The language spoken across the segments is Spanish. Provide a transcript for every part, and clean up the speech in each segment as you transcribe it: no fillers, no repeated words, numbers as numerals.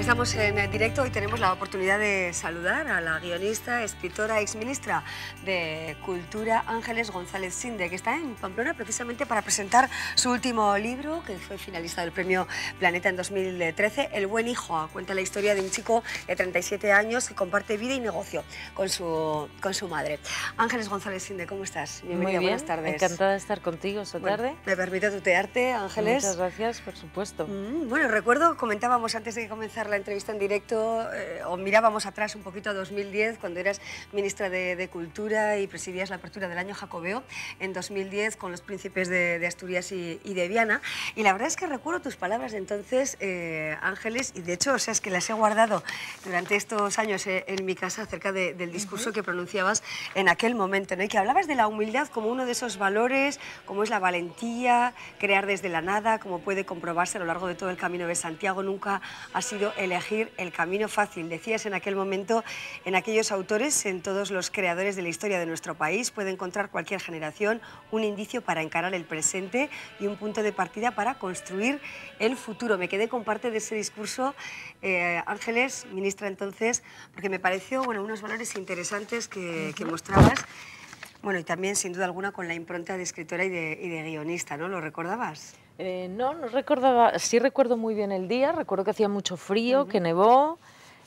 Estamos en directo y tenemos la oportunidad de saludar a la guionista, escritora, exministra de Cultura, Ángeles González Sinde, que está en Pamplona precisamente para presentar su último libro, que fue finalista del Premio Planeta en 2013, El buen hijo. Cuenta la historia de un chico de 37 años que comparte vida y negocio con su madre. Ángeles González Sinde, ¿cómo estás? Bienvenida, muy bien, buenas tardes. Encantada de estar contigo esta tarde. Me permito tutearte, Ángeles. Muchas gracias, por supuesto. Bueno, recuerdo, comentábamos antes de comenzar la entrevista en directo, o mirábamos atrás un poquito a 2010, cuando eras ministra de Cultura y presidías la apertura del año Jacobeo, en 2010 con los príncipes de Asturias y de Viana. Y la verdad es que recuerdo tus palabras de entonces, Ángeles, y de hecho, o sea, es que las he guardado durante estos años en mi casa acerca del discurso que pronunciabas en aquel momento, ¿no? Y que hablabas de la humildad como uno de esos valores, como es la valentía, crear desde la nada, como puede comprobarse a lo largo de todo el Camino de Santiago. Nunca ha sido elegir el camino fácil. Decías en aquel momento, en aquellos autores, en todos los creadores de la historia de nuestro país, puede encontrar cualquier generación un indicio para encarar el presente y un punto de partida para construir el futuro. Me quedé con parte de ese discurso, Ángeles, ministra entonces, porque me pareció, bueno, unos valores interesantes que mostrabas. Bueno, y también, sin duda alguna, con la impronta de escritora y de guionista, ¿no? ¿Lo recordabas? No recordaba, sí recuerdo muy bien el día, recuerdo que hacía mucho frío, que nevó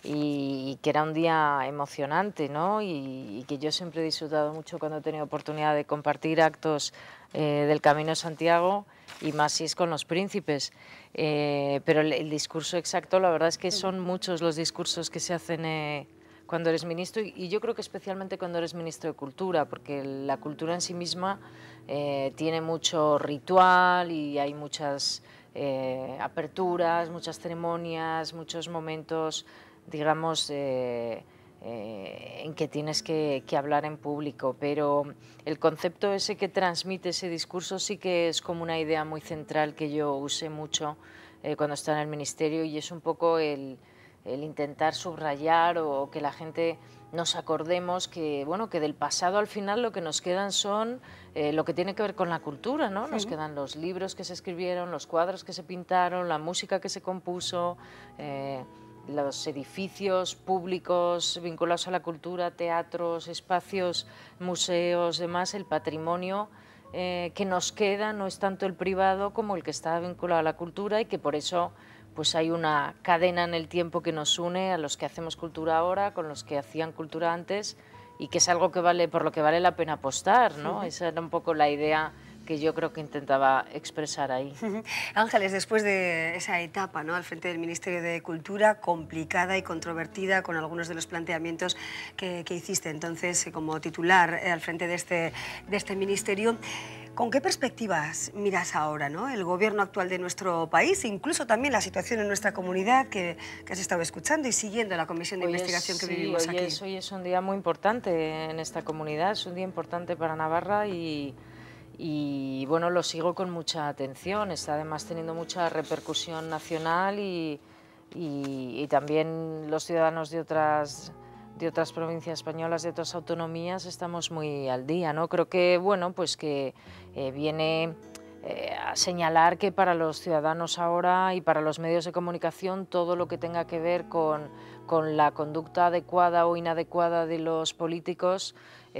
y que era un día emocionante, ¿no? Y que yo siempre he disfrutado mucho cuando he tenido oportunidad de compartir actos del Camino de Santiago, y más si es con los príncipes. Pero el discurso exacto, la verdad es que son muchos los discursos que se hacen cuando eres ministro, y yo creo que especialmente cuando eres ministro de Cultura, porque la cultura en sí misma tiene mucho ritual y hay muchas aperturas, muchas ceremonias, muchos momentos, digamos, en que tienes que hablar en público, pero el concepto ese que transmite ese discurso sí que es como una idea muy central que yo usé mucho cuando estaba en el ministerio, y es un poco el intentar subrayar o que la gente nos acordemos que, bueno, que del pasado al final lo que nos quedan son lo que tiene que ver con la cultura, ¿no? Nos quedan los libros que se escribieron, los cuadros que se pintaron, la música que se compuso, los edificios públicos vinculados a la cultura, teatros, espacios, museos, demás, el patrimonio que nos queda no es tanto el privado como el que está vinculado a la cultura, y que por eso pues hay una cadena en el tiempo que nos une a los que hacemos cultura ahora con los que hacían cultura antes, y que es algo que por lo que vale la pena apostar, ¿no? Esa era un poco la idea que yo creo que intentaba expresar ahí. Ángeles, después de esa etapa, ¿no?, al frente del Ministerio de Cultura, complicada y controvertida, con algunos de los planteamientos que hiciste entonces como titular al frente de este ministerio, ¿con qué perspectivas miras ahora, ¿no?, el gobierno actual de nuestro país, e incluso también la situación en nuestra comunidad que has estado escuchando y siguiendo la comisión de investigación que vivimos aquí? Hoy es un día muy importante en esta comunidad, es un día importante para Navarra y bueno, lo sigo con mucha atención. Está además teniendo mucha repercusión nacional y también los ciudadanos de otras provincias españolas, de otras autonomías, estamos muy al día, ¿no? Creo que, bueno, pues que viene a señalar que para los ciudadanos ahora y para los medios de comunicación todo lo que tenga que ver con la conducta adecuada o inadecuada de los políticos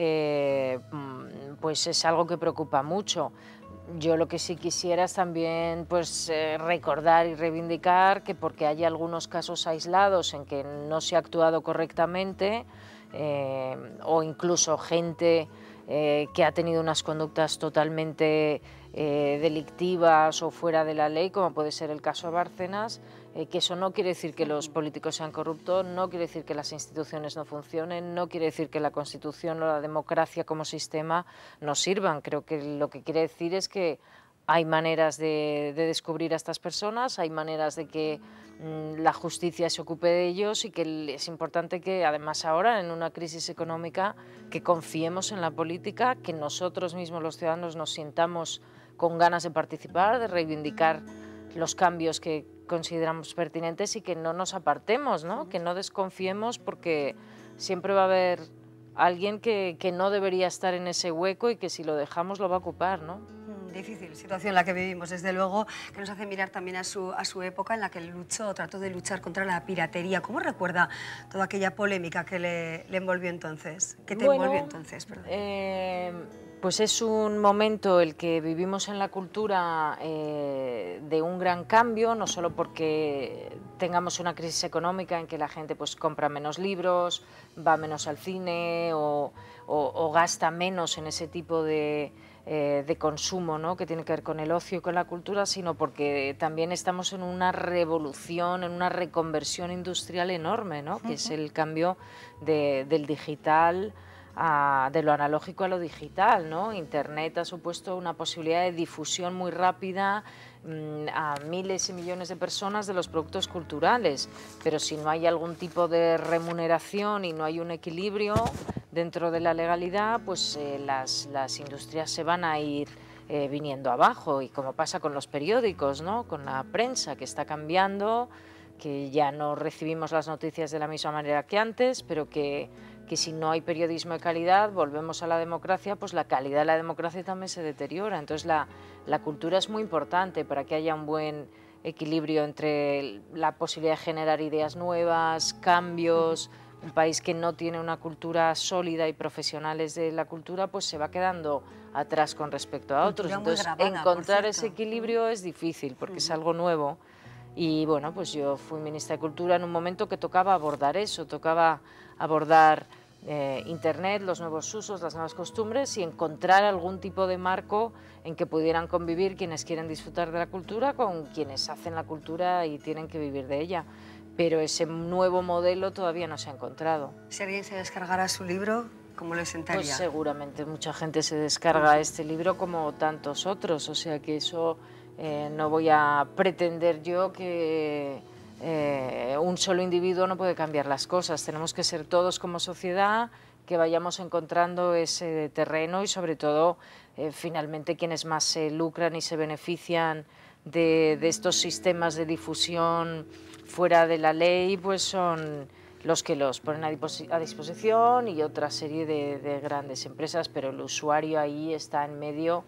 pues es algo que preocupa mucho. Yo lo que sí quisiera es también pues, recordar y reivindicar que, porque hay algunos casos aislados en que no se ha actuado correctamente o incluso gente que ha tenido unas conductas totalmente delictivas o fuera de la ley, como puede ser el caso de Bárcenas, que eso no quiere decir que los políticos sean corruptos, no quiere decir que las instituciones no funcionen, no quiere decir que la Constitución o la democracia como sistema no sirvan. Creo que lo que quiere decir es que hay maneras de descubrir a estas personas, hay maneras de que la justicia se ocupe de ellos, y que es importante que, además ahora, en una crisis económica, que confiemos en la política, que nosotros mismos los ciudadanos nos sintamos con ganas de participar, de reivindicar los cambios que consideramos pertinentes, y que no nos apartemos, ¿no? Que no desconfiemos, porque siempre va a haber alguien que no debería estar en ese hueco y que si lo dejamos lo va a ocupar, ¿no? Difícil situación en la que vivimos, desde luego, que nos hace mirar también a su época en la que luchó, trató de luchar contra la piratería. ¿Cómo recuerda toda aquella polémica que le envolvió entonces? ¿Qué te envolvió entonces? Pues es un momento el que vivimos en la cultura de un gran cambio, no solo porque tengamos una crisis económica en que la gente pues compra menos libros, va menos al cine o gasta menos en ese tipo de consumo, ¿no?, que tiene que ver con el ocio y con la cultura, sino porque también estamos en una revolución, en una reconversión industrial enorme, ¿no?, que es el cambio del digital de lo analógico a lo digital, ¿no? Internet ha supuesto una posibilidad de difusión muy rápida a miles y millones de personas de los productos culturales, pero si no hay algún tipo de remuneración y no hay un equilibrio dentro de la legalidad, pues las industrias se van a ir viniendo abajo, y como pasa con los periódicos, ¿no?, con la prensa, que está cambiando, que ya no recibimos las noticias de la misma manera que antes, pero que si no hay periodismo de calidad, volvemos a la democracia, pues la calidad de la democracia también se deteriora. Entonces la cultura es muy importante para que haya un buen equilibrio entre la posibilidad de generar ideas nuevas, cambios. Un país que no tiene una cultura sólida y profesionales de la cultura, pues se va quedando atrás con respecto a otros. Entonces, encontrar ese equilibrio es difícil porque es algo nuevo. Y bueno, pues yo fui ministra de Cultura en un momento que tocaba abordar eso, tocaba abordar Internet, los nuevos usos, las nuevas costumbres, y encontrar algún tipo de marco en que pudieran convivir quienes quieren disfrutar de la cultura con quienes hacen la cultura y tienen que vivir de ella. Pero ese nuevo modelo todavía no se ha encontrado. Si alguien se descargara su libro, ¿cómo le sentaría? Pues seguramente mucha gente se descarga este libro como tantos otros, o sea que eso no voy a pretender yo que un solo individuo no puede cambiar las cosas. Tenemos que ser todos como sociedad, que vayamos encontrando ese terreno y sobre todo finalmente quienes más se lucran y se benefician de estos sistemas de difusión fuera de la ley, pues son los que los ponen a disposición y otra serie de grandes empresas, pero el usuario ahí está en medio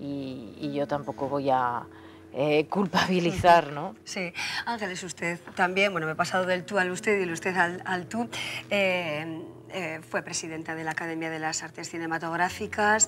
y yo tampoco voy a culpabilizar, ¿no? Sí. Ángeles, usted también, bueno, me he pasado del tú al usted y del usted al tú. Fue presidenta de la Academia de las Artes Cinematográficas.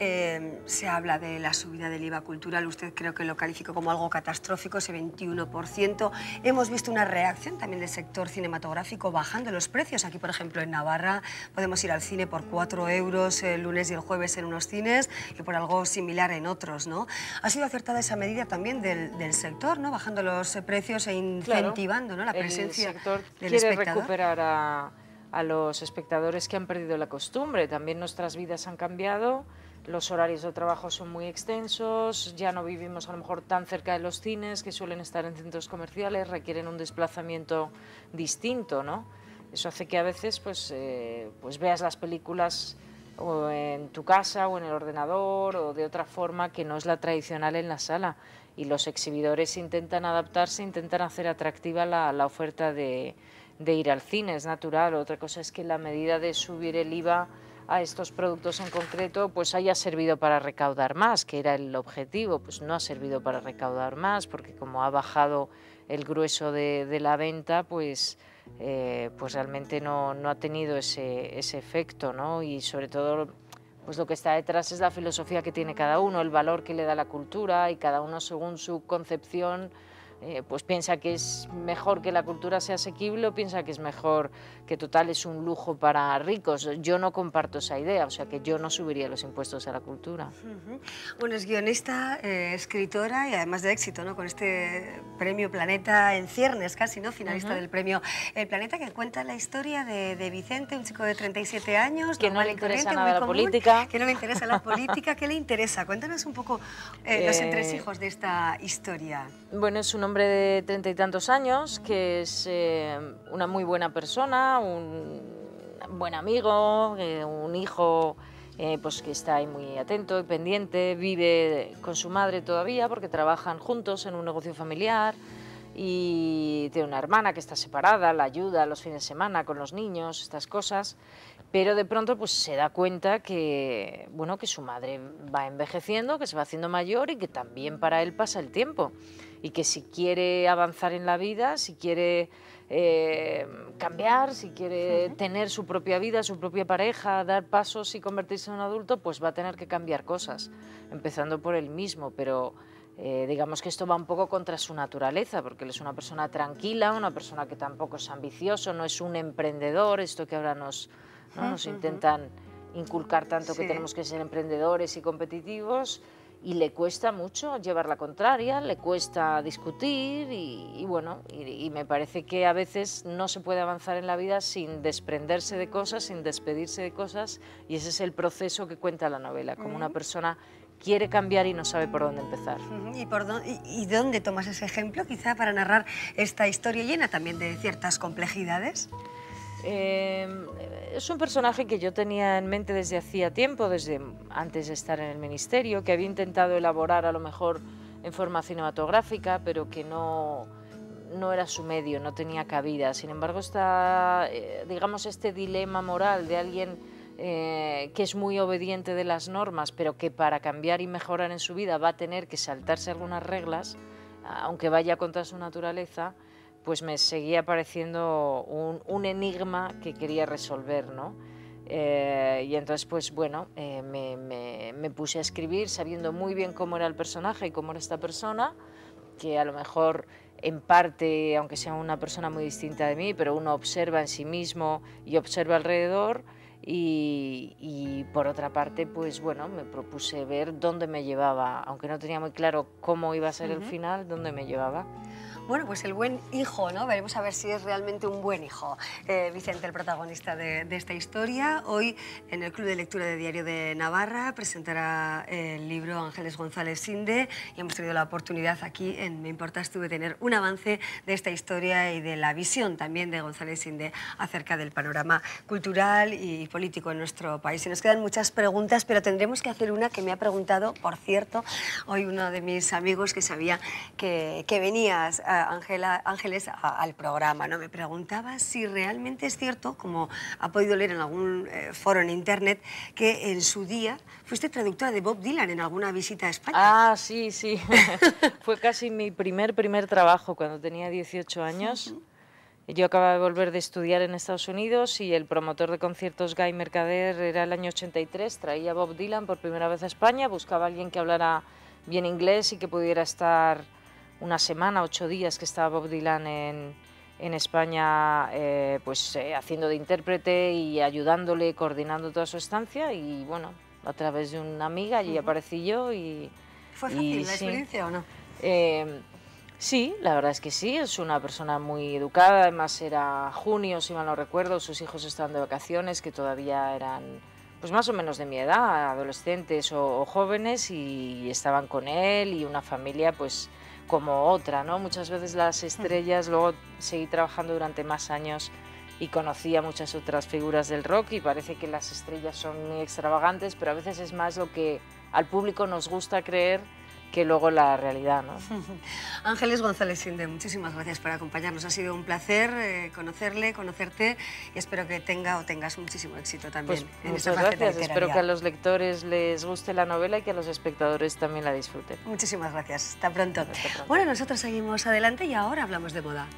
Se habla de la subida del IVA cultural. Usted creo que lo calificó como algo catastrófico, ese 21%. Hemos visto una reacción también del sector cinematográfico bajando los precios. Aquí, por ejemplo, en Navarra podemos ir al cine por 4 euros el lunes y el jueves en unos cines y por algo similar en otros, ¿no? ¿Ha sido acertada esa medida también del sector, ¿no?, bajando los precios e incentivando, ¿no?, la presencia del espectador? El sector quiere recuperar a los espectadores que han perdido la costumbre. También nuestras vidas han cambiado, los horarios de trabajo son muy extensos, ya no vivimos a lo mejor tan cerca de los cines, que suelen estar en centros comerciales, requieren un desplazamiento distinto, ¿no? Eso hace que a veces pues veas las películas o en tu casa o en el ordenador o de otra forma que no es la tradicional en la sala, y los exhibidores intentan adaptarse, intentan hacer atractiva la oferta de ir al cine, es natural. Otra cosa es que la medida de subir el IVA a estos productos en concreto pues haya servido para recaudar más, que era el objetivo. Pues no ha servido para recaudar más, porque como ha bajado el grueso de la venta, pues realmente no ha tenido ese efecto, ¿no? Y sobre todo pues lo que está detrás es la filosofía que tiene cada uno, el valor que le da la cultura, y cada uno según su concepción pues piensa que es mejor que la cultura sea asequible o piensa que es mejor que total es un lujo para ricos. Yo no comparto esa idea, o sea que yo no subiría los impuestos a la cultura. Bueno, es guionista, escritora y además de éxito, ¿no?, con este premio Planeta en ciernes casi, ¿no?, finalista del premio El Planeta, que cuenta la historia de Vicente, un chico de 37 años, que no le interesa nada la política. Que no le interesa la política. ¿Qué le interesa? Cuéntanos un poco los entresijos de esta historia. Bueno, es un hombre de 30 y tantos años que es una muy buena persona, un buen amigo, un hijo pues que está ahí muy atento y pendiente, vive con su madre todavía porque trabajan juntos en un negocio familiar, y tiene una hermana que está separada, la ayuda los fines de semana con los niños, estas cosas. pero de pronto pues se da cuenta que, bueno, que su madre va envejeciendo, que se va haciendo mayor y que también para él pasa el tiempo y que si quiere avanzar en la vida, si quiere cambiar, si quiere tener su propia vida, su propia pareja, dar pasos y convertirse en un adulto, pues va a tener que cambiar cosas, empezando por él mismo, pero digamos que esto va un poco contra su naturaleza, porque él es una persona tranquila, una persona que tampoco es ambicioso, no es un emprendedor, esto que ahora nos intentan inculcar tanto, que tenemos que ser emprendedores y competitivos, y le cuesta mucho llevar la contraria, le cuesta discutir y me parece que a veces no se puede avanzar en la vida sin desprenderse de cosas, sin despedirse de cosas, y ese es el proceso que cuenta la novela, como una persona quiere cambiar y no sabe por dónde empezar. ¿Y de dónde tomas ese ejemplo, quizá, para narrar esta historia llena también de ciertas complejidades? Es un personaje que yo tenía en mente desde hacía tiempo, desde antes de estar en el ministerio, que había intentado elaborar a lo mejor en forma cinematográfica, pero que no era su medio, no tenía cabida. Sin embargo, está, digamos, este dilema moral de alguien que es muy obediente de las normas, pero que para cambiar y mejorar en su vida va a tener que saltarse algunas reglas, aunque vaya contra su naturaleza, pues me seguía pareciendo un enigma que quería resolver, ¿no? Y entonces, pues bueno, me puse a escribir sabiendo muy bien cómo era el personaje y cómo era esta persona, que a lo mejor en parte, aunque sea una persona muy distinta de mí, pero uno observa en sí mismo y observa alrededor, y por otra parte, pues bueno, me propuse ver dónde me llevaba, aunque no tenía muy claro cómo iba a ser el final, dónde me llevaba. Bueno, pues el buen hijo, ¿no? Veremos a ver si es realmente un buen hijo. Vicente, el protagonista de esta historia, hoy en el Club de Lectura de Diario de Navarra presentará el libro Ángeles González Sinde, y hemos tenido la oportunidad aquí en Me Importas Tú de tener un avance de esta historia y de la visión también de González Sinde acerca del panorama cultural y político en nuestro país. Y nos quedan muchas preguntas, pero tendremos que hacer una que me ha preguntado, por cierto, hoy uno de mis amigos que sabía que venías, Ángeles, al programa, ¿no? Me preguntaba si realmente es cierto, como ha podido leer en algún foro en internet, que en su día fuiste traductora de Bob Dylan en alguna visita a España. Ah, sí, sí. Fue casi mi primer trabajo cuando tenía 18 años. Yo acababa de volver de estudiar en Estados Unidos y el promotor de conciertos Guy Mercader era el año 83, traía a Bob Dylan por primera vez a España, buscaba a alguien que hablara bien inglés y que pudiera estar una semana, 8 días que estaba Bob Dylan en España, haciendo de intérprete y ayudándole, coordinando toda su estancia, y bueno, a través de una amiga allí aparecí yo y... ¿Fue fácil la experiencia o no? Sí, la verdad es que sí, es una persona muy educada, además era junio, si mal no recuerdo, sus hijos estaban de vacaciones, que todavía eran pues más o menos de mi edad, adolescentes o jóvenes, y estaban con él y una familia pues como otra, ¿no? Muchas veces las estrellas, luego seguí trabajando durante más años y conocí a muchas otras figuras del rock, y parece que las estrellas son muy extravagantes, pero a veces es más lo que al público nos gusta creer que luego la realidad, ¿no? Ángeles González Sinde, muchísimas gracias por acompañarnos. Ha sido un placer conocerle, conocerte, y espero que tengas muchísimo éxito también. Pues muchas gracias, espero que a los lectores les guste la novela y que a los espectadores también la disfruten. Muchísimas gracias, hasta pronto. Hasta pronto. Bueno, nosotros seguimos adelante y ahora hablamos de moda.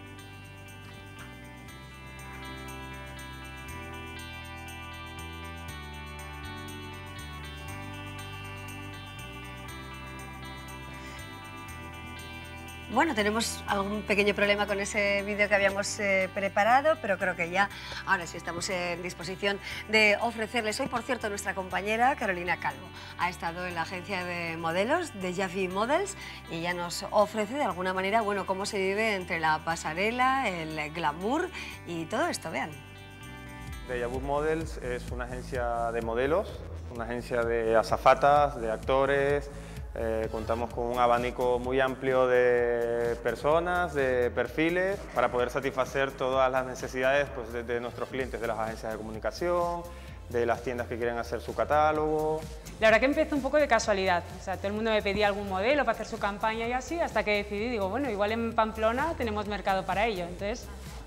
Bueno, tenemos algún pequeño problema con ese vídeo que habíamos preparado, pero creo que ya ahora sí estamos en disposición de ofrecerles. Hoy, por cierto, nuestra compañera Carolina Calvo ha estado en la agencia de modelos de Jaffy Models y ya nos ofrece de alguna manera, bueno, cómo se vive entre la pasarela, el glamour y todo esto. Vean. Jaffy Models es una agencia de modelos, una agencia de azafatas, de actores. Contamos con un abanico muy amplio de personas, de perfiles, para poder satisfacer todas las necesidades pues, de nuestros clientes, de las agencias de comunicación, de las tiendas que quieren hacer su catálogo. La verdad que empezó un poco de casualidad, o sea, todo el mundo me pedía algún modelo para hacer su campaña y así, hasta que decidí, digo, bueno, igual en Pamplona tenemos mercado para ello. Entonces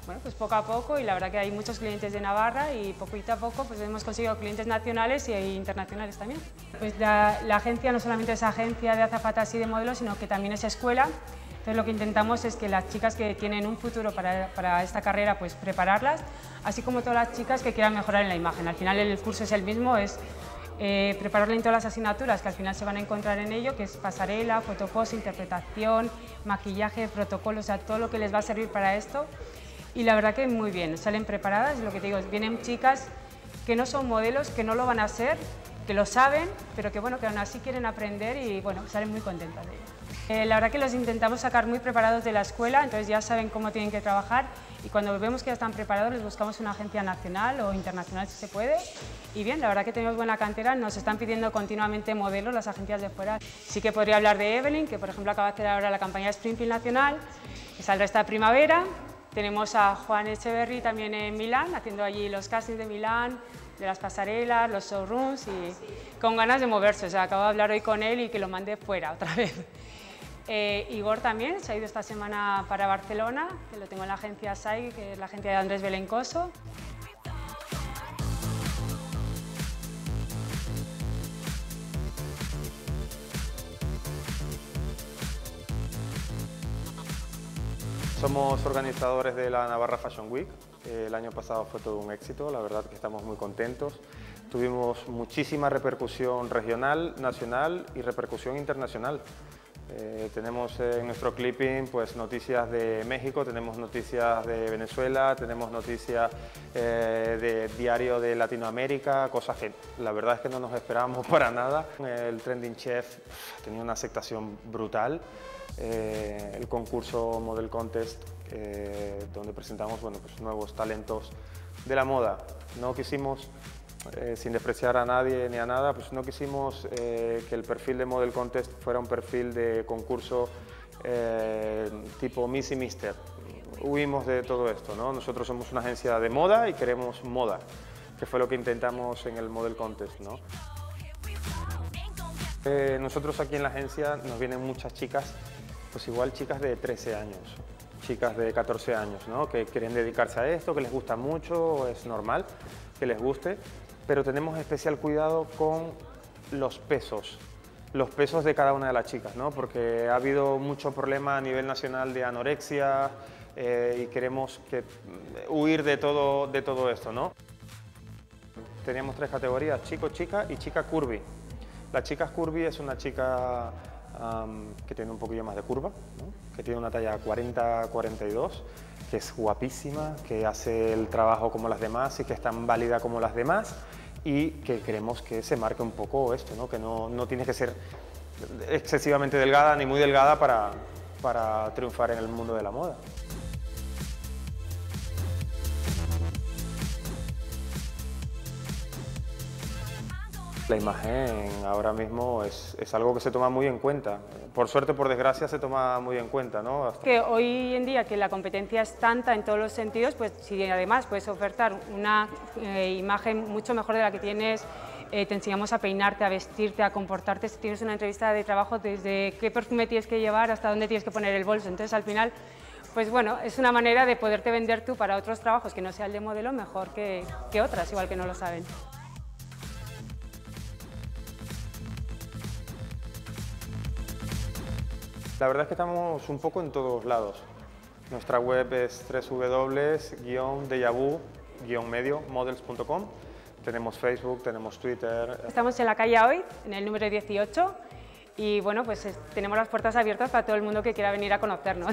bueno, pues poco a poco, y la verdad que hay muchos clientes de Navarra y poquito a poco pues hemos conseguido clientes nacionales e internacionales también. Pues la agencia no solamente es agencia de azafatas y de modelos, sino que también es escuela. Entonces lo que intentamos es que las chicas que tienen un futuro para esta carrera, pues prepararlas, así como todas las chicas que quieran mejorar en la imagen. Al final el curso es el mismo, es prepararla en todas las asignaturas que al final se van a encontrar en ello, que es pasarela, fotopos, interpretación, maquillaje, protocolos, o sea, todo lo que les va a servir para esto. Y la verdad que muy bien, salen preparadas, lo que te digo, vienen chicas que no son modelos, que no lo van a ser, que lo saben, pero que bueno, que aún así quieren aprender y bueno, salen muy contentas de ello. La verdad que los intentamos sacar muy preparados de la escuela, entonces ya saben cómo tienen que trabajar, y cuando vemos que ya están preparados les buscamos una agencia nacional o internacional si se puede. Y bien, la verdad que tenemos buena cantera, nos están pidiendo continuamente modelos las agencias de fuera. Sí que podría hablar de Evelyn, que por ejemplo acaba de hacer ahora la campaña Springfield Nacional, que saldrá esta primavera. Tenemos a Juan Echeverry también en Milán, haciendo allí los castings de Milán, de las pasarelas, los showrooms, y con ganas de moverse. O sea, acabo de hablar hoy con él y que lo mande fuera otra vez. Igor también se ha ido esta semana para Barcelona, que lo tengo en la agencia SAI, que es la agencia de Andrés Belencoso. Somos organizadores de la Navarra Fashion Week. El año pasado fue todo un éxito, la verdad que estamos muy contentos. Tuvimos muchísima repercusión regional, nacional y repercusión internacional. Tenemos en nuestro clipping pues, noticias de México, tenemos noticias de Venezuela, tenemos noticias de diario de Latinoamérica, cosas que la verdad es que no nos esperábamos para nada. El Trending Chef tenía una aceptación brutal. El concurso Model Contest, donde presentamos bueno, pues, nuevos talentos de la moda. No quisimos, sin despreciar a nadie ni a nada, pues no quisimos que el perfil de Model Contest fuera un perfil de concurso tipo Miss y Mister. Huimos de todo esto, ¿no? Nosotros somos una agencia de moda y queremos moda, que fue lo que intentamos en el Model Contest, ¿no? Nosotros aquí en la agencia nos vienen muchas chicas, pues igual chicas de 13 años, chicas de 14 años, ¿no? Que quieren dedicarse a esto, que les gusta mucho, es normal que les guste, pero tenemos especial cuidado con los pesos de cada una de las chicas, ¿no? Porque ha habido mucho problema a nivel nacional de anorexia y queremos huir de todo esto, ¿no? Teníamos 3 categorías, chico, chica y chica curvy. La chica curvy es una chica que tiene un poquillo más de curva, ¿no? Que tiene una talla 40-42, que es guapísima, que hace el trabajo como las demás y que es tan válida como las demás, y que queremos que se marque un poco esto, ¿no? Que no tiene que ser excesivamente delgada ni muy delgada para triunfar en el mundo de la moda. La imagen ahora mismo es algo que se toma muy en cuenta. Por suerte, por desgracia, se toma muy en cuenta, ¿no? Que hoy en día que la competencia es tanta en todos los sentidos, pues si además puedes ofertar una imagen mucho mejor de la que tienes, te enseñamos a peinarte, a vestirte, a comportarte. Si tienes una entrevista de trabajo, desde qué perfume tienes que llevar hasta dónde tienes que poner el bolso. Entonces, al final, pues bueno, es una manera de poderte vender tú para otros trabajos que no sea el de modelo mejor que otras, igual que no lo saben. La verdad es que estamos un poco en todos lados. Nuestra web es www.dejavu-medio-models.com. Tenemos Facebook, tenemos Twitter. Estamos en la calle Hoy, en el número 18, y bueno, pues tenemos las puertas abiertas para todo el mundo que quiera venir a conocernos.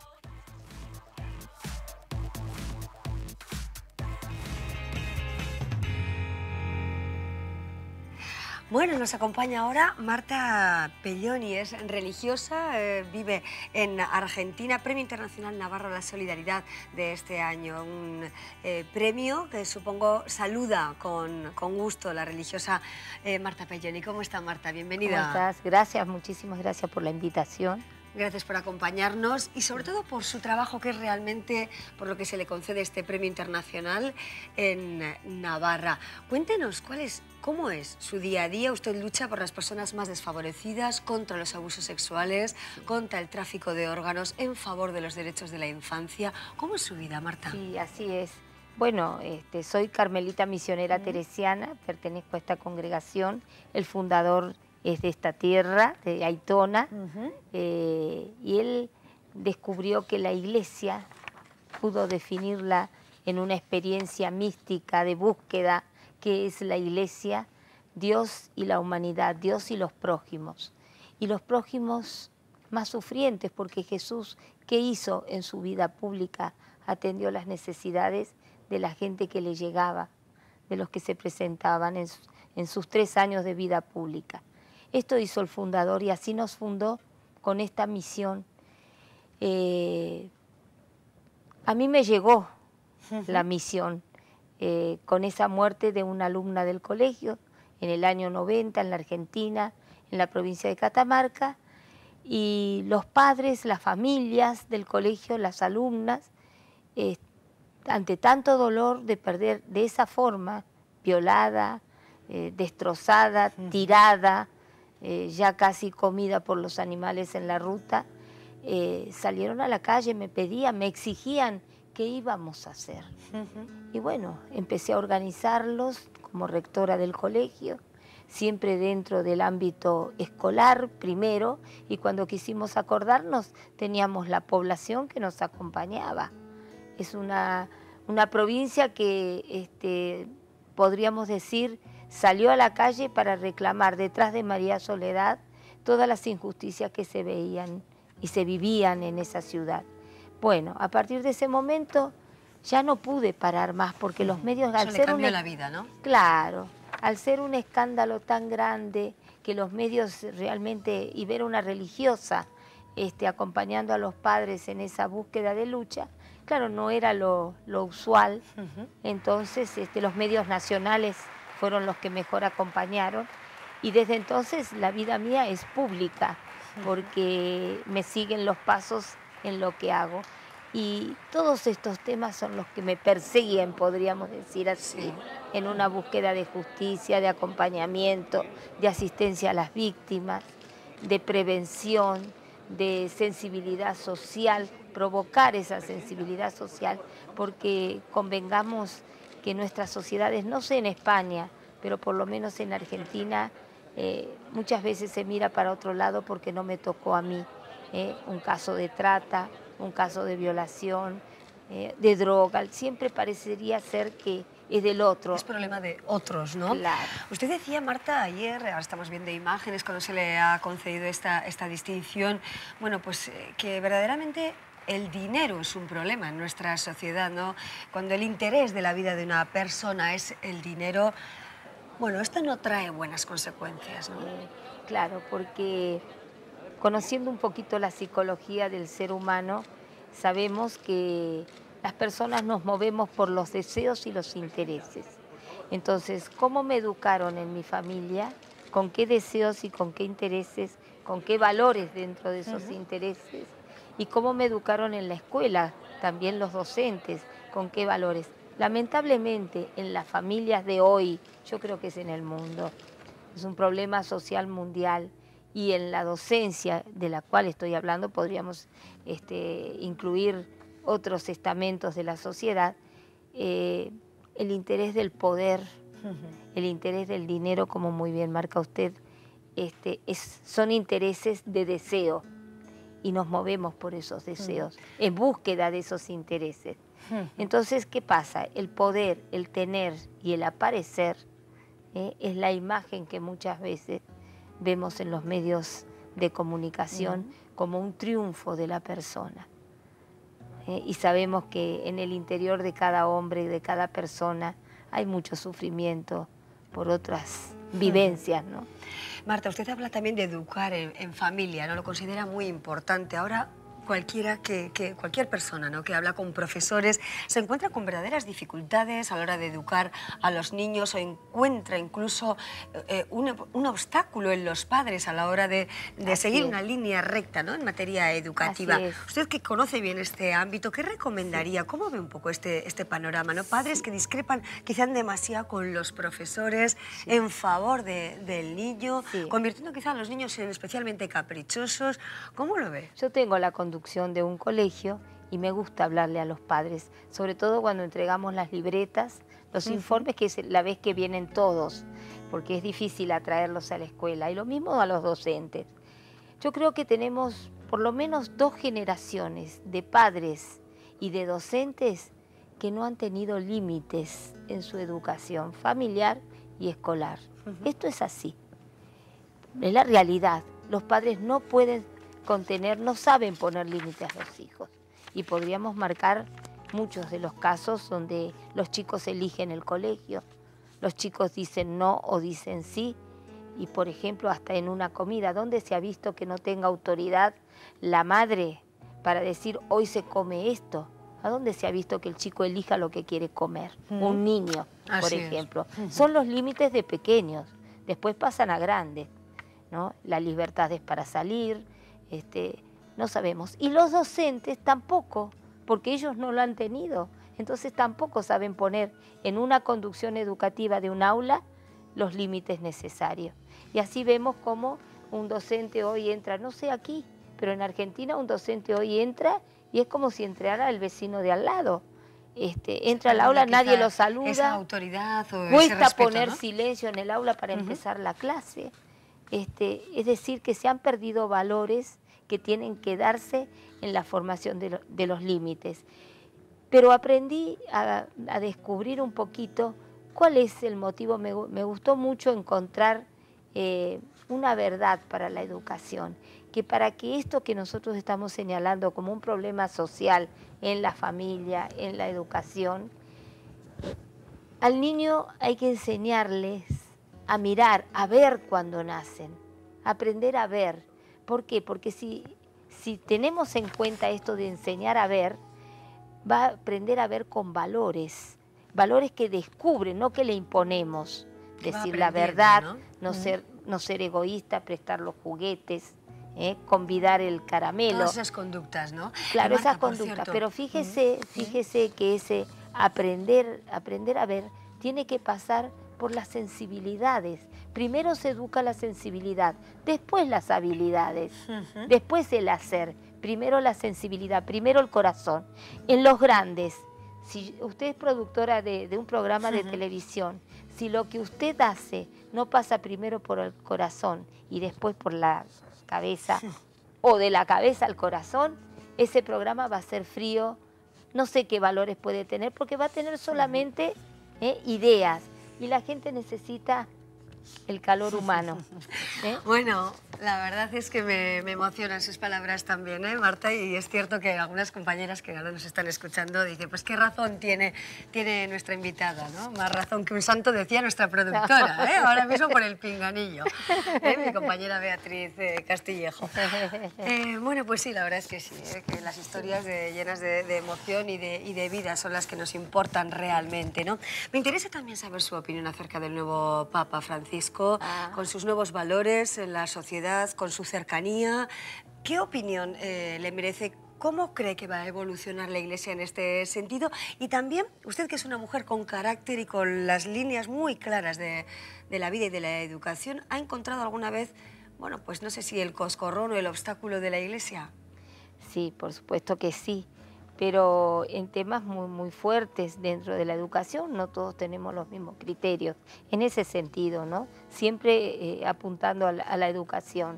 Bueno, nos acompaña ahora Marta Pelloni, es religiosa, vive en Argentina, Premio Internacional Navarra de la Solidaridad de este año, un premio que supongo saluda con gusto la religiosa Marta Pelloni. ¿Cómo está, Marta? Bienvenida. ¿Cómo estás? Gracias, muchísimas gracias por la invitación. Gracias por acompañarnos y sobre todo por su trabajo, que es realmente por lo que se le concede este premio internacional en Navarra. Cuéntenos cómo es su día a día. Usted lucha por las personas más desfavorecidas, contra los abusos sexuales, contra el tráfico de órganos, en favor de los derechos de la infancia. ¿Cómo es su vida, Marta? Sí, así es. Bueno, soy carmelita misionera teresiana, pertenezco a esta congregación. El fundador es de esta tierra, de Aitona, y él descubrió que la iglesia pudo definirla en una experiencia mística de búsqueda, que es la iglesia, Dios y la humanidad, Dios y los prójimos. Y los prójimos más sufrientes, porque Jesús, ¿qué hizo en su vida pública? Atendió las necesidades de la gente que le llegaba, de los que se presentaban en sus 3 años de vida pública. Esto hizo el fundador y así nos fundó con esta misión. A mí me llegó la misión con esa muerte de una alumna del colegio en el año 90 en la Argentina, en la provincia de Catamarca, y los padres, las familias del colegio, las alumnas, ante tanto dolor de perder de esa forma, violada, destrozada, tirada, ya casi comida por los animales en la ruta, salieron a la calle, me pedían, me exigían qué íbamos a hacer. Y bueno, empecé a organizarlos como rectora del colegio, siempre dentro del ámbito escolar primero, y cuando quisimos acordarnos teníamos la población que nos acompañaba. Es una provincia que podríamos decir salió a la calle para reclamar detrás de María Soledad todas las injusticias que se veían y se vivían en esa ciudad. Bueno, a partir de ese momento ya no pude parar más porque los medios... Eso le cambió la vida, ¿no? Claro, al ser un escándalo tan grande que los medios realmente, y ver una religiosa acompañando a los padres en esa búsqueda de lucha, claro, no era lo usual. Entonces los medios nacionales fueron los que mejor acompañaron, y desde entonces la vida mía es pública porque me siguen los pasos en lo que hago, y todos estos temas son los que me persiguen, podríamos decir así, en una búsqueda de justicia, de acompañamiento, de asistencia a las víctimas, de prevención, de sensibilidad social, provocar esa sensibilidad social, porque convengamos que nuestras sociedades, no sé en España, pero por lo menos en Argentina, muchas veces se mira para otro lado porque no me tocó a mí un caso de trata, un caso de violación, de droga. Siempre parecería ser que es del otro. Es problema de otros, ¿no? Claro. Usted decía, Marta, ayer, ahora estamos viendo imágenes cuando se le ha concedido esta distinción, bueno, pues que verdaderamente el dinero es un problema en nuestra sociedad, ¿no? Cuando el interés de la vida de una persona es el dinero, bueno, esto no trae buenas consecuencias, ¿no? Claro, porque conociendo un poquito la psicología del ser humano, sabemos que las personas nos movemos por los deseos y los intereses. Entonces, ¿cómo me educaron en mi familia? ¿Con qué deseos y con qué intereses? ¿Con qué valores dentro de esos intereses? ¿Y cómo me educaron en la escuela? También los docentes, ¿con qué valores? Lamentablemente, en las familias de hoy, yo creo que es en el mundo, es un problema social mundial, y en la docencia de la cual estoy hablando podríamos incluir otros estamentos de la sociedad, el interés del poder, el interés del dinero, como muy bien marca usted, son intereses de deseo, y nos movemos por esos deseos, en búsqueda de esos intereses. Entonces, ¿qué pasa? El poder, el tener y el aparecer es la imagen que muchas veces vemos en los medios de comunicación como un triunfo de la persona. Y sabemos que en el interior de cada hombre y de cada persona hay mucho sufrimiento por otras vivencias, ¿no? Marta, usted habla también de educar en familia, ¿no? Lo considera muy importante. Ahora, cualquier persona, ¿no?, que habla con profesores se encuentra con verdaderas dificultades a la hora de educar a los niños, o encuentra incluso un obstáculo en los padres a la hora de seguir una línea recta, ¿no?, en materia educativa. Usted, que conoce bien este ámbito, ¿qué recomendaría? ¿Cómo ve un poco este panorama, ¿no? Padres que discrepan quizá demasiado con los profesores en favor del niño, convirtiendo quizá a los niños en especialmente caprichosos. ¿Cómo lo ve? Yo tengo la conducción de un colegio y me gusta hablarle a los padres, sobre todo cuando entregamos las libretas, los informes, que es la vez que vienen todos, porque es difícil atraerlos a la escuela, y lo mismo a los docentes. Yo creo que tenemos por lo menos 2 generaciones de padres y de docentes que no han tenido límites en su educación familiar y escolar. Esto es así, es la realidad. Los padres no pueden contener, no saben poner límites a los hijos, y podríamos marcar muchos de los casos donde los chicos eligen el colegio, los chicos dicen no o dicen sí, y por ejemplo hasta en una comida, ¿dónde se ha visto que no tenga autoridad la madre para decir hoy se come esto? ¿A dónde se ha visto que el chico elija lo que quiere comer? Un niño, por ejemplo. Son los límites de pequeños, después pasan a grandes, ¿no? Las libertades para salir, no sabemos. Y los docentes tampoco, porque ellos no lo han tenido. Entonces tampoco saben poner en una conducción educativa de un aula los límites necesarios. Y así vemos cómo un docente hoy entra, no sé aquí, pero en Argentina un docente hoy entra y es como si entrara el vecino de al lado. Entra al aula, nadie lo saluda. Esa autoridad o cuesta ese respeto, poner ¿no?, silencio en el aula para empezar la clase. Es decir, que se han perdido valores que tienen que darse en la formación de los límites. Pero aprendí a descubrir un poquito cuál es el motivo. Me gustó mucho encontrar una verdad para la educación, que para que esto que nosotros estamos señalando como un problema social en la familia, en la educación, al niño hay que enseñarles a mirar, a ver cuando nacen, aprender a ver. ¿Por qué? Porque si tenemos en cuenta esto de enseñar a ver, va a aprender a ver con valores, valores que descubren, no que le imponemos. Decir la verdad, no ser egoísta, prestar los juguetes, convidar el caramelo. Todas esas conductas, ¿no? Claro, Marta, esas conductas, pero fíjese que ese aprender a ver tiene que pasar por las sensibilidades. Primero se educa la sensibilidad, después las habilidades, después el hacer. Primero la sensibilidad, primero el corazón. En los grandes, si usted es productora de un programa de televisión, si lo que usted hace no pasa primero por el corazón y después por la cabeza, o de la cabeza al corazón, ese programa va a ser frío, no sé qué valores puede tener, porque va a tener solamente ideas, y la gente necesita el calor humano. Bueno, la verdad es que me emocionan sus palabras también, Marta, y es cierto que algunas compañeras que ahora nos están escuchando dicen, pues qué razón tiene nuestra invitada, ¿no? Más razón que un santo, decía nuestra productora, ahora mismo por el pinganillo, mi compañera Beatriz Castillejo. Bueno, pues sí, la verdad es que sí, que las historias llenas de emoción y de vida son las que nos importan realmente, ¿no? Me interesa también saber su opinión acerca del nuevo Papa Francisco, con sus nuevos valores en la sociedad, con su cercanía. ¿Qué opinión le merece? ¿Cómo cree que va a evolucionar la Iglesia en este sentido? Y también, usted, que es una mujer con carácter y con las líneas muy claras de la vida y de la educación, ¿ha encontrado alguna vez, bueno, pues no sé si el coscorrón o el obstáculo de la Iglesia? Sí, por supuesto que sí, pero en temas muy fuertes dentro de la educación no todos tenemos los mismos criterios, en ese sentido, ¿no? Siempre apuntando a la educación,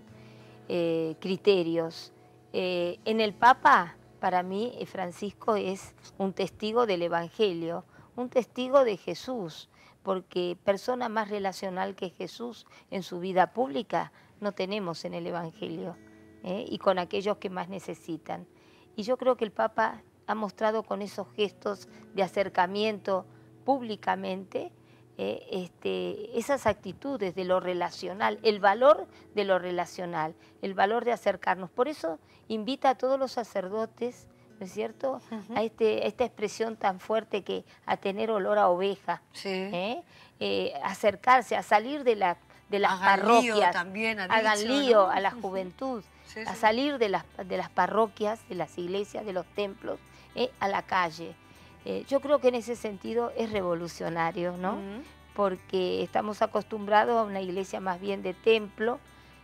criterios. En el Papa, para mí, Francisco es un testigo del Evangelio, un testigo de Jesús, porque persona más relacional que Jesús en su vida pública no tenemos en el Evangelio, y con aquellos que más necesitan. Y yo creo que el Papa ha mostrado con esos gestos de acercamiento públicamente esas actitudes de lo relacional, el valor de lo relacional, el valor de acercarnos. Por eso invita a todos los sacerdotes, ¿no es cierto?, a esta expresión tan fuerte que a tener olor a oveja, acercarse, a salir de las parroquias, también hagan lío a la juventud, a salir de las parroquias, de las iglesias, de los templos, a la calle. Yo creo que en ese sentido es revolucionario, ¿no? Porque estamos acostumbrados a una iglesia más bien de templo.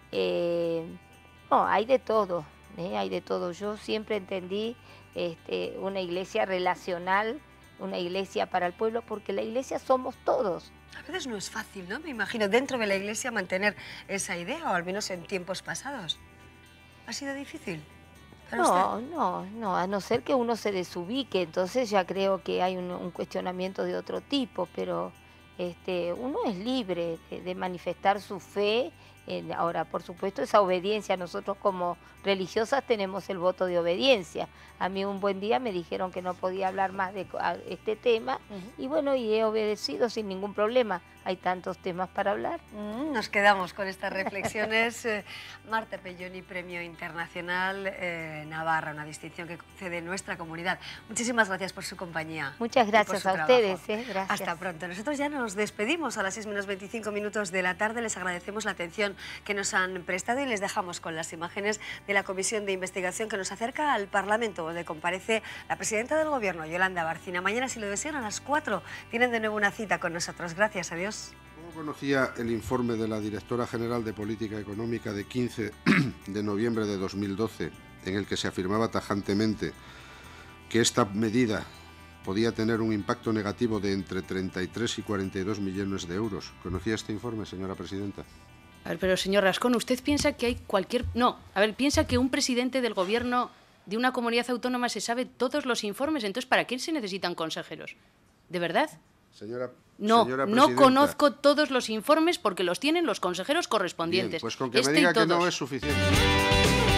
No, hay de todo, hay de todo. Yo siempre entendí una iglesia relacional, una iglesia para el pueblo, porque la iglesia somos todos. A veces no es fácil, ¿no? Me imagino, dentro de la iglesia mantener esa idea, o al menos en tiempos pasados. ¿Ha sido difícil? No, a no ser que uno se desubique, entonces ya creo que hay un cuestionamiento de otro tipo, pero uno es libre de manifestar su fe. Ahora, por supuesto, esa obediencia, nosotros como religiosas tenemos el voto de obediencia. A mí un buen día me dijeron que no podía hablar más de este tema y bueno, y he obedecido sin ningún problema. Hay tantos temas para hablar. Nos quedamos con estas reflexiones. Marta Pelloni, Premio Internacional Navarra, una distinción que concede nuestra comunidad. Muchísimas gracias por su compañía. Muchas gracias a ustedes. Gracias. Hasta pronto. Nosotros ya nos despedimos a las 6:25 de la tarde. Les agradecemos la atención que nos han prestado y les dejamos con las imágenes de la Comisión de Investigación que nos acerca al Parlamento, donde comparece la presidenta del Gobierno, Yolanda Bárcena. Mañana, si lo desean, a las 4 tienen de nuevo una cita con nosotros. Gracias, adiós. ¿Cómo conocía el informe de la Directora General de Política Económica de 15 de noviembre de 2012, en el que se afirmaba tajantemente que esta medida podía tener un impacto negativo de entre 33 y 42 millones de euros? ¿Conocía este informe, señora presidenta? A ver, pero señor Rascón, ¿usted piensa que hay cualquier... No, a ver, piensa que un presidente del gobierno de una comunidad autónoma se sabe todos los informes, entonces ¿para qué se necesitan consejeros? ¿De verdad? Señora No presidenta, conozco todos los informes porque los tienen los consejeros correspondientes. Bien, pues con que me diga que no es suficiente.